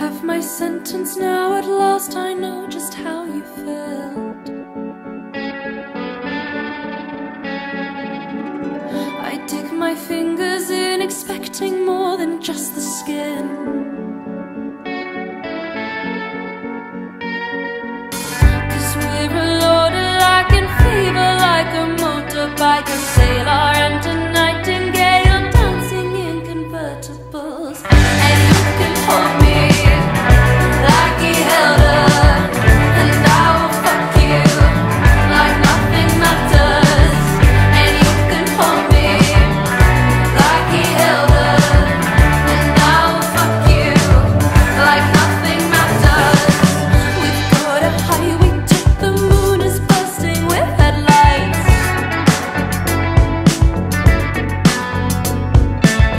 have my sentence now, at last I know just how you felt. I dig my fingers in, expecting more than just the skin.